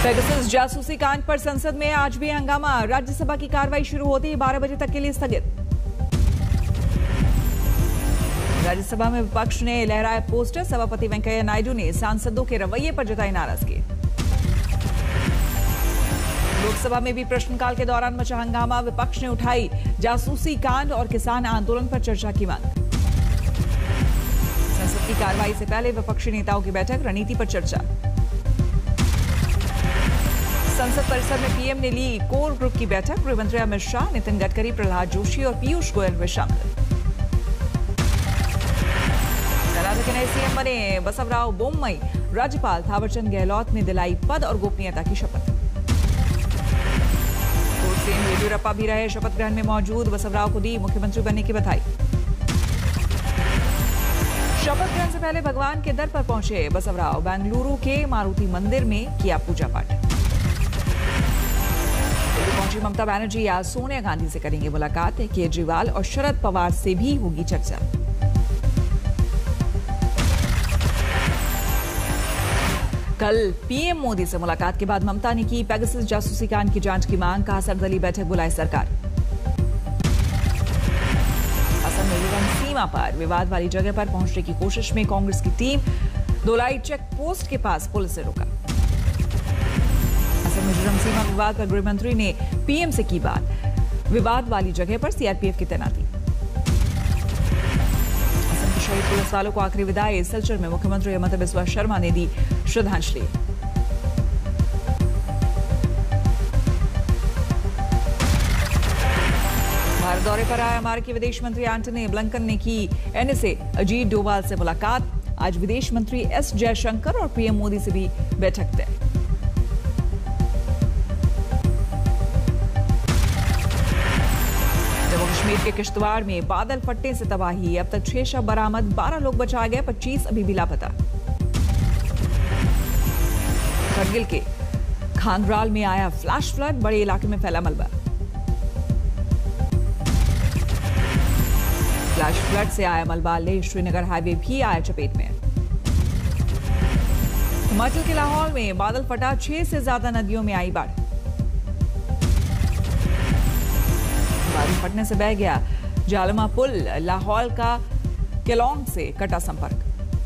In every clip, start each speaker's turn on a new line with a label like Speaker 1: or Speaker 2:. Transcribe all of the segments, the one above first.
Speaker 1: Pegasus जासूसी कांड पर संसद में आज भी हंगामा। राज्यसभा की कार्रवाई शुरू होते ही 12 बजे तक के लिए स्थगित। राज्यसभा में विपक्ष ने लहराया पोस्टर। सभापति वेंकैया नायडू ने सांसदों के रवैये पर जताई नाराजगी। लोकसभा में भी प्रश्नकाल के दौरान मचा हंगामा। विपक्ष ने उठाई जासूसी कांड और किसान आंदोलन पर चर्चा की मांग। संसद की कार्रवाई से पहले विपक्षी नेताओं की बैठक, रणनीति पर चर्चा। संसद परिसर में पीएम ने ली कोर ग्रुप की बैठक। गृहमंत्री अमित शाह, नितिन गडकरी, प्रहलाद जोशी और पीयूष गोयल हुए शामिल। कर्नाटक के नए सीएम बने बसवराव बोम्मई। राज्यपाल थावरचंद गहलोत ने दिलाई पद और गोपनीयता की शपथ। पूर्व सीएम येदियुरप्पा भी रहे शपथ ग्रहण में मौजूद। बसवराव को दी मुख्यमंत्री बनने की बधाई। शपथ ग्रहण से पहले भगवान के दर पर पहुंचे बसवराव। बेंगलुरु के मारुति मंदिर में किया पूजा पाठ। पहुंची ममता बनर्जी आज सोनिया गांधी से करेंगे मुलाकात। केजरीवाल और शरद पवार से भी होगी चर्चा। कल पीएम मोदी से मुलाकात के बाद ममता ने की पेगासस जासूसी कांड की जांच की मांग। कहा सर्वदलीय बैठक बुलाए सरकार। असम मिजोरम सीमा पर विवाद वाली जगह पर पहुंचने की कोशिश में कांग्रेस की टीम दोलाई चेक पोस्ट के पास पुलिस से रोका। मिजोरम सीमा विवाद पर गृहमंत्री ने पीएम से की बात। विवाद वाली जगह पर सीआरपीएफ की तैनाती। असम के शहीद पुलिस वालों को आखिरी विदाई। सिलचर में मुख्यमंत्री हिमंता बिस्वा शर्मा ने दी श्रद्धांजलि। भारत दौरे पर आए अमेरिकी विदेश मंत्री एंटनी ब्लिंकन ने की एनएसए अजीत डोभाल से मुलाकात। आज विदेश मंत्री एस जयशंकर और पीएम मोदी से भी बैठक तय। कश्मीर के किश्तवाड़ में बादल फटने से तबाही। अब तक 6 शव बरामद, 12 लोग बचाए गए, 25 अभी भी लापता। करगिल के खांगराल में आया फ्लैश फ्लड, बड़े इलाके में फैला मलबा। फ्लैश फ्लड से आया मलबा लेह श्रीनगर हाईवे भी आया चपेट में। हिमाचल के लाहौल में बादल फटा, 6 से ज्यादा नदियों में आई बाढ़। बादल फटने से बह गया जालमा पुल। लाहौल का केलोंग से कटा संपर्क।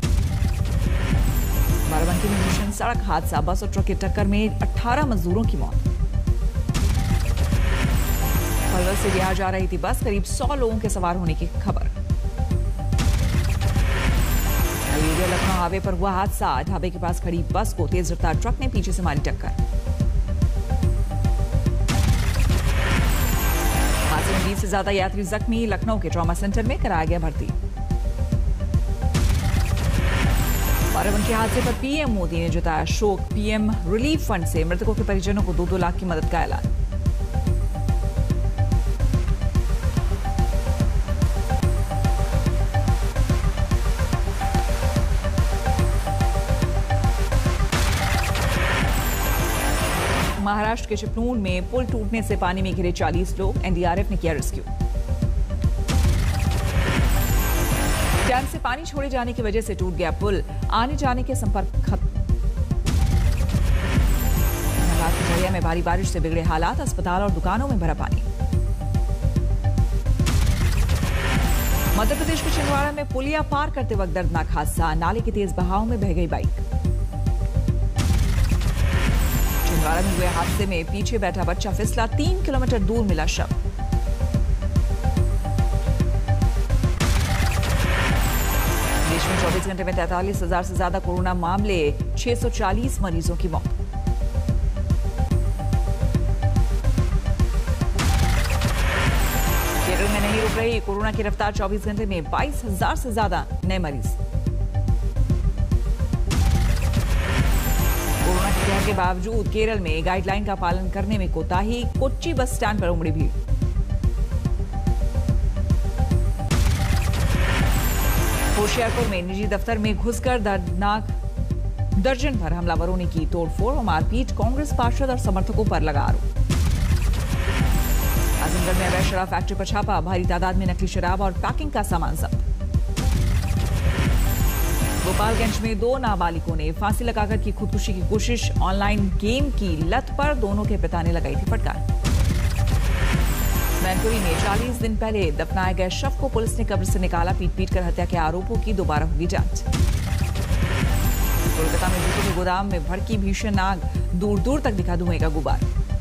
Speaker 1: बाराबंकी में भीषण सड़क हादसा। बस और ट्रक की टक्कर में 18 मजदूरों की मौत। पलवल से बिहार जा रही थी बस, करीब 100 लोगों के सवार होने की खबर। अयोध्या लखनऊ हाईवे पर हुआ हादसा। ढाबे के पास खड़ी बस को तेज रफ्तार ट्रक ने पीछे से मारी टक्कर। 20 से ज्यादा यात्री जख्मी। लखनऊ के ट्रॉमा सेंटर में कराया गया भर्ती। बाराबंकी हादसे पर पीएम मोदी ने जताया शोक। पीएम रिलीफ फंड से मृतकों के परिजनों को 2-2 लाख की मदद का ऐलान। महाराष्ट्र के चिपळूण में पुल टूटने से पानी में घिरे 40 लोग। एनडीआरएफ ने किया रेस्क्यू। डैम से पानी छोड़े जाने की वजह से टूट गया पुल। आने जाने के संपर्क खत्म। झरिया में भारी बारिश से बिगड़े हालात। अस्पताल और दुकानों में भरा पानी। मध्य प्रदेश के छिंदवाड़ा में पुलिया पार करते वक्त दर्दनाक हादसा। नाले के तेज बहाव में बह गई बाइक। छिंदवाड़ा में हुए हादसे में पीछे बैठा बच्चा फिसला। 3 किलोमीटर दूर मिला शव। देश में 24 घंटे में 43,000 से ज्यादा कोरोना मामले। 640 मरीजों की मौत। केरल में नहीं रुक रही कोरोना की रफ्तार। 24 घंटे में 22,000 से ज्यादा नए मरीज। के बावजूद केरल में गाइडलाइन का पालन करने में कोताही। कोच्चि बस स्टैंड पर उमड़ी भीड़। होशियारपुर में निजी दफ्तर में घुसकर दर्दनाक दर्जन भर हमलावरों ने की तोड़फोड़ और मारपीट। कांग्रेस पार्षद और समर्थकों पर लगा आरोप। आजमगढ़ में अवैध शराब फैक्ट्री पर छापा। भारी तादाद में नकली शराब और पैकिंग का सामान जब्त। गोपालगंज में 2 नाबालिगों ने फांसी लगाकर की खुदकुशी की कोशिश। ऑनलाइन गेम की लत पर दोनों के पिता ने लगाई थी फटकार। मैनपुरी में 40 दिन पहले दफनाए गए शव को पुलिस ने कब्र से निकाला। पीट कर हत्या के आरोपों की दोबारा होगी जांच। कोलकाता में जूतों के गोदाम में भड़की भीषण आग, दूर दूर तक दिखा धुएं का गुबार।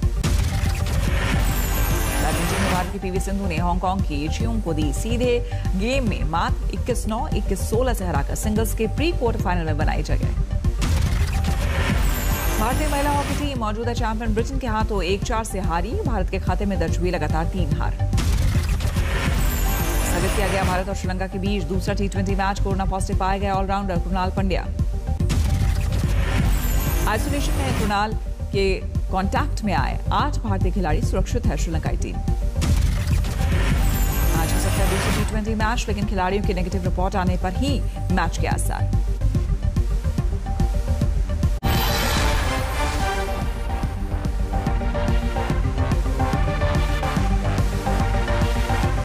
Speaker 1: बैडमिंटन में भारत की पीवी सिंधु ने हांगकांग की चियोंग को दी सीधे गेम में मात 21-9, 21-16 से हराकर सिंगल्स के प्री क्वार्टर फाइनल में बनाई जगह। भारतीय महिला हॉकी टीम मौजूदा चैंपियन ब्रिटेन के हाथों 1-4 से हारी। भारत के खाते में दर्ज हुई लगातार 3 हार। स्थगित किया गया भारत और श्रीलंका के बीच दूसरा T20 मैच। कोरोना पॉजिटिव पाए गए ऑलराउंडर कृणाल पंड्या। आइसोलेशन में कृणाल के कांटेक्ट में आए 8 भारतीय खिलाड़ी सुरक्षित है श्रीलंकाई टीम। आज हो सकता है दूसरा T20 मैच, लेकिन खिलाड़ियों की नेगेटिव रिपोर्ट आने पर ही मैच के आसार।